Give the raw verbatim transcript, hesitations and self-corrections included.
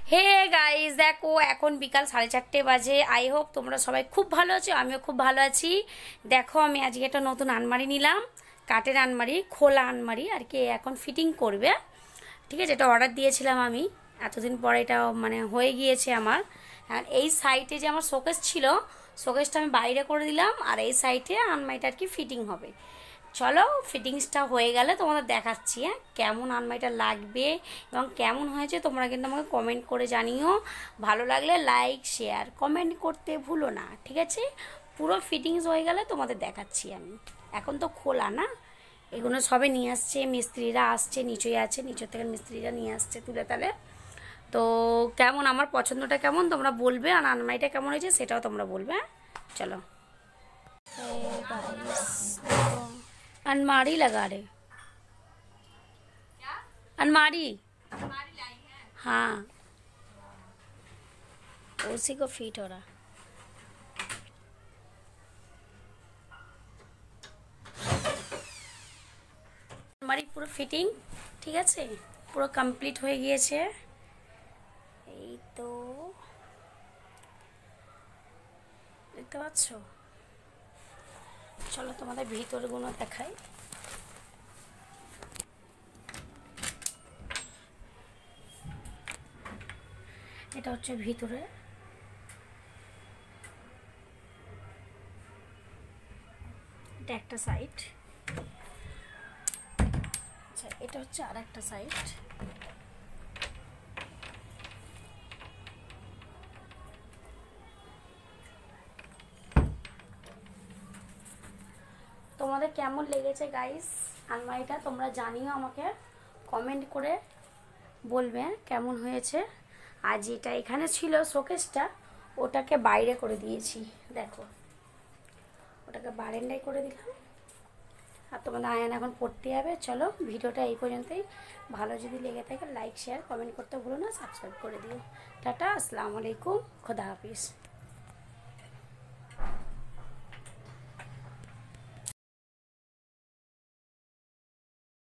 Hey guys, দেখো এখন বিকাল সাড়ে চারটে বাজে। আই হোপ তোমরা সবাই খুব ভালো আছো, আমিও খুব ভালো আছি। দেখো আমি আজকে একটা নতুন আলমারি নিলাম, কাঠের আলমারি, খোলা আলমারি আর কি। এখন ফিটিং করবে, ঠিক আছে। এটা অর্ডার দিয়েছিলাম আমি, এতদিন পরে এটা মানে হয়ে গিয়েছে আমার। আর এই সাইডে যে আমার শোকেস ছিল, শোকেসটা আমি বাইরে করে দিলাম, আর এই সাইডে আলমারিটা আর কি ফিটিং হবে। চলো ফিটিংসটা হয়ে গেলে তোমাদের দেখাচ্ছি হ্যাঁ কেমন আলমারিটা লাগবে এবং কেমন হয়েছে। তোমরা কিন্তু আমাকে কমেন্ট করে জানিও, ভালো লাগলে লাইক শেয়ার কমেন্ট করতে ভুলো না, ঠিক আছে। পুরো ফিটিংস হয়ে গেলে তোমাদের দেখাচ্ছি আমি। এখন তো খোলা না, এগুলো সবে নিয়ে আসছে, মিস্ত্রিরা আসছে, নিচেই আছে, নিচের থেকে মিস্ত্রিরা নিয়ে আসছে তুলে তালে। তো কেমন আমার পছন্দটা কেমন তোমরা বলবে, আর আলমারিটা কেমন হয়েছে সেটাও তোমরা বলবে। হ্যাঁ চলো। अलमारी लगा रहे, अलमारी हाँ, उसी को फिट हो रहा। अलमारी পুরো ফিটিং ঠিক আছে, পুরো কমপ্লিট হয়ে গিয়েছে। এই তো দেখতে পাচ্ছ। চলো তোমাদের ভিতরগুলো দেখাই। এটা হচ্ছে ভিতরে, এটা একটা সাইড। আচ্ছা এটা হচ্ছে আর একটা সাইড। তোমাদের কেমন লেগেছে গাইস আলমারিটা তোমরা জানিও, আমাকে কমেন্ট করে বলবে কেমন হয়েছে। আর যেটা এখানে ছিল শোকেসটা, ওটাকে বাইরে করে দিয়েছি, দেখো ওটাকে বারান্দায় করে দিলাম। আর তোমাদের আয়না এখন পড়তে যাবে। চলো ভিডিওটা এই পর্যন্তই, ভালো যদি লেগে থাকে লাইক শেয়ার কমেন্ট করতে ভুলো না, সাবস্ক্রাইব করে দিও। টাটা, আসসালামু আলাইকুম, খোদা হাফিজ।